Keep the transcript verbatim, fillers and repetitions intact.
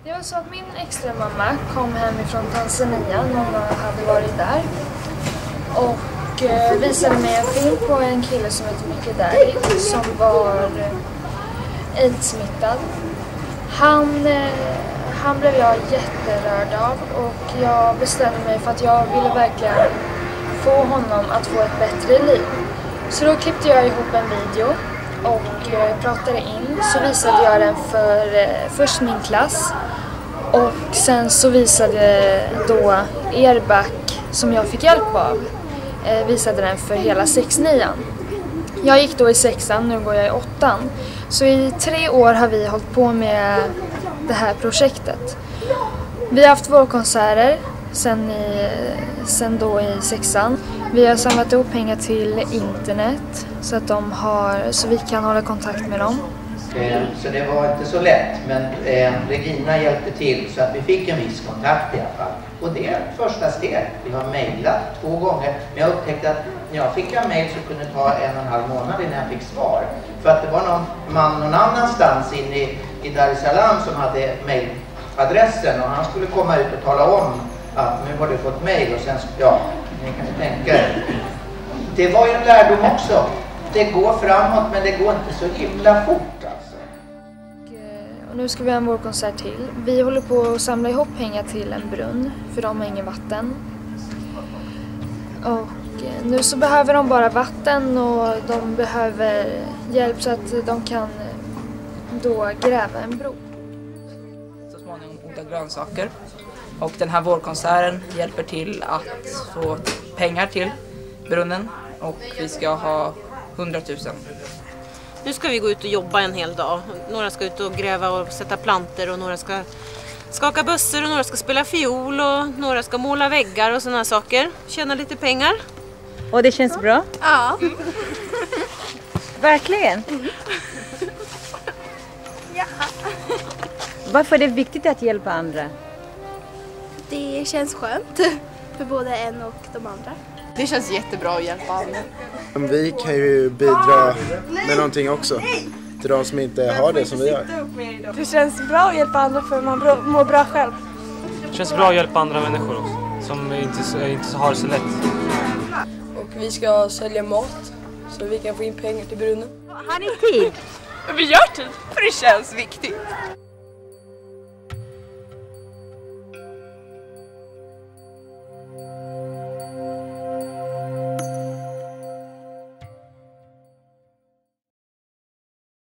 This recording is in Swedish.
Det var så att min extra mamma kom hem ifrån Tanzania, mamma hade varit där och eh, visade mig en film på en kille som heter Micke Dari som var eh, aids-smittad. Han, eh, han blev jag jätterörd av och jag bestämde mig för att jag ville verkligen få honom att få ett bättre liv. Så då klippte jag ihop en video och eh, pratade in, så visade jag den för eh, först min klass. Och sen så visade då Erback, som jag fick hjälp av, eh, visade den för hela sex nian. Jag gick då i sexan, nu går jag i åttan. Så i tre år har vi hållit på med det här projektet. Vi har haft vårkonserter sen, i, sen då i sexan. Vi har samlat ihop pengar till internet så att de har, så vi kan hålla kontakt med dem. Så det var inte så lätt, men eh, Regina hjälpte till så att vi fick en viss kontakt i alla fall. Och det är ett första steg. Vi har mejlat två gånger, men jag upptäckte att när jag fick en mejl så kunde det ta en och en halv månad innan jag fick svar. För att det var någon man någon annanstans inne i, i Dar es Salaam som hade mejladressen och han skulle komma ut och tala om att nu har du fått mejl och sen, ja, ni kan ju tänka er. Det var ju en lärdom också. Det går framåt men det går inte så himla fort alltså. Och nu ska vi ha en vårkonsert till. Vi håller på att samla ihop pengar till en brunn för de har ingen vatten. Och nu så behöver de bara vatten och de behöver hjälp så att de kan då gräva en bro. Så småningom odla grönsaker. Och den här vårkonserten hjälper till att få pengar till brunnen och vi ska ha hundratusen. Nu ska vi gå ut och jobba en hel dag. Några ska ut och gräva och sätta planter och några ska skaka bössor och några ska spela fiol och några ska måla väggar och sådana saker. Tjäna lite pengar. Och det känns bra? Ja. Verkligen? Mm. Ja. Varför är det viktigt att hjälpa andra? Det känns skönt för både en och de andra. Det känns jättebra att hjälpa andra. Vi kan ju bidra med någonting också till de som inte har det som vi har. Det känns bra att hjälpa andra för man mår bra själv. Det känns bra att hjälpa andra människor också, som inte, inte har det så lätt. Och vi ska sälja mat så vi kan få in pengar till brunnen. Har ni tid? Vi gör tid, för det känns viktigt.